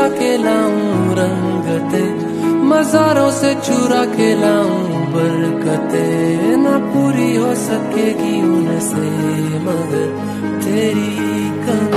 के लाऊं रंगते, मज़ारों से चुरा के लाऊं बरकते। ना पूरी हो सकेगी उनसे मगर तेरी कमी